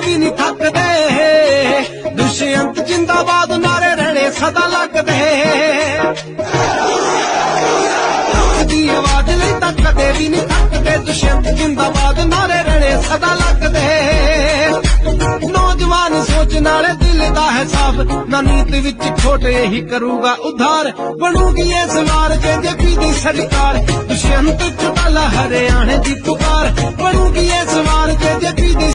भी नहीं थकदे। दुष्यंत जिंदाबाद नारे रहने सदा लगदे। दी आवाज लई तां कदे भी नहीं थकदे। दुष्यंत जिंदाबाद नारे रहने सदा लगदे। नौजवान सोच नाले दिल दा है साफ, ना नीत विच खोटे ही करूगा उधार। बनूगी इस वार जेजेपी दी सरकार, दुष्यंत चौटाला हरियाणे दी पुकार। बनूगी इस वार जेजेपी दी